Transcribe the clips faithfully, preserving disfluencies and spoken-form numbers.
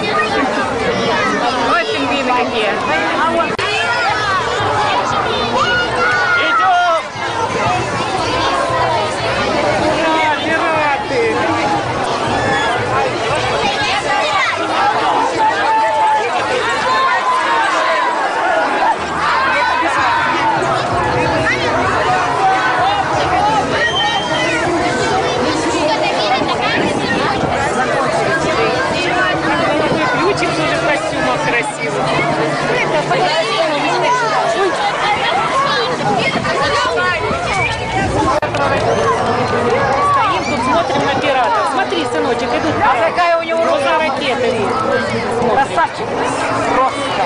Ой, пингвины какие. Стоим тут, смотрим на пиратов. Смотри, сыночек, идут. А какая у него роза ракеты? Красавчик. Просто.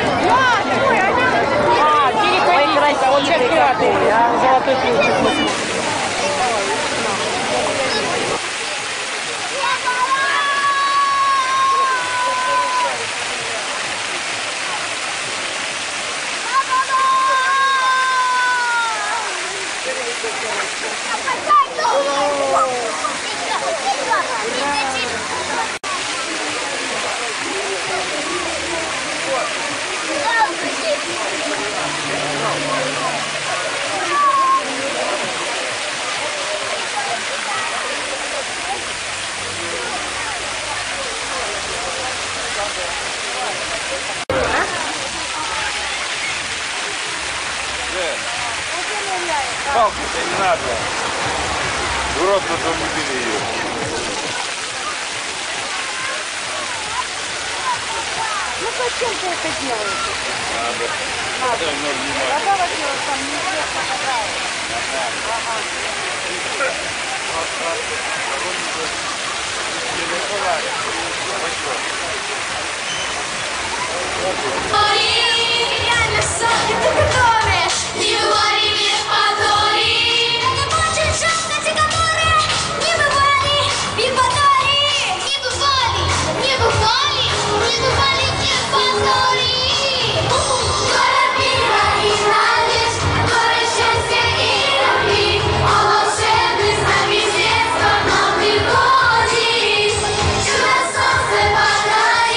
А, переходите. Вот сейчас пираты. Золотой ключик. Палку-то не надо. Урод потом не бери ее. Ну зачем ты это делаешь? Надо. Надо. Когда во-первых, там неизвестно когда. Реально, Соня, ты готовишь? Не говори мне повтори. Это очень жалко, те, которые не бывали в Евпатории. Не бывали, не бывали, не бывали в Евпатории. Город мира и надежд, город счастья и любви. А волшебный знак детства нам приходит. Чудо солнце подарит.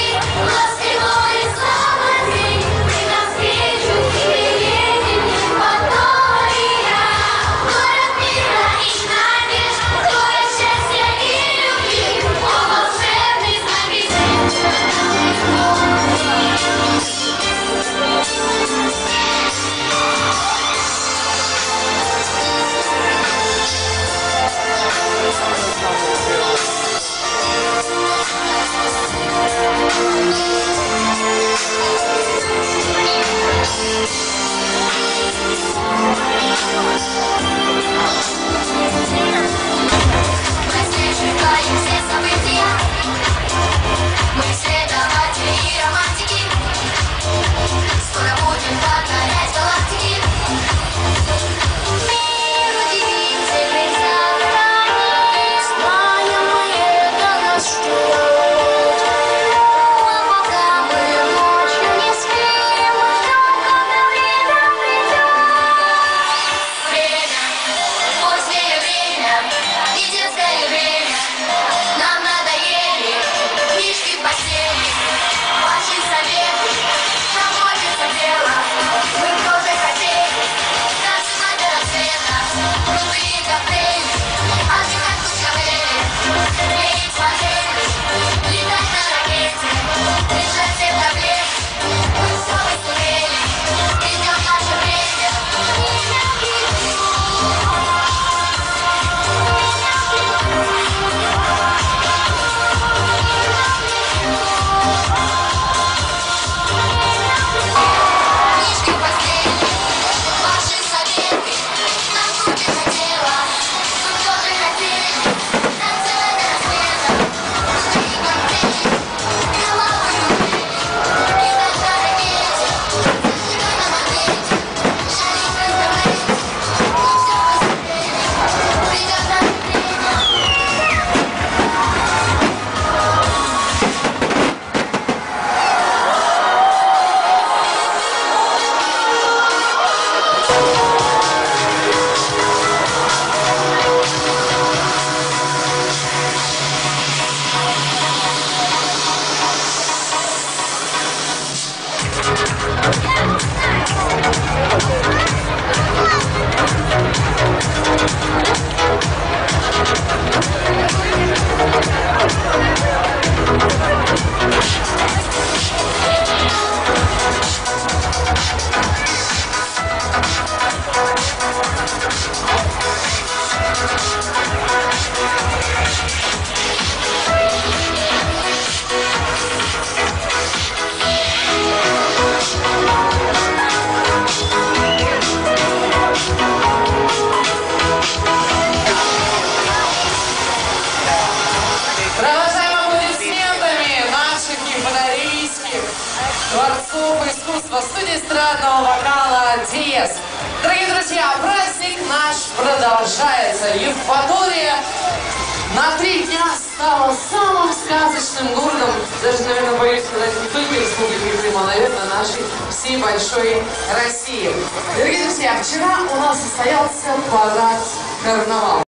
творцов искусства, студии эстрадного вокала Диез. Дорогие друзья, праздник наш продолжается. Евпатория на три дня стала самым сказочным городом, даже, наверное, боюсь сказать, не только Республики Крым, а, наверное, нашей всей большой России. Дорогие друзья, вчера у нас состоялся парад «Карнавал».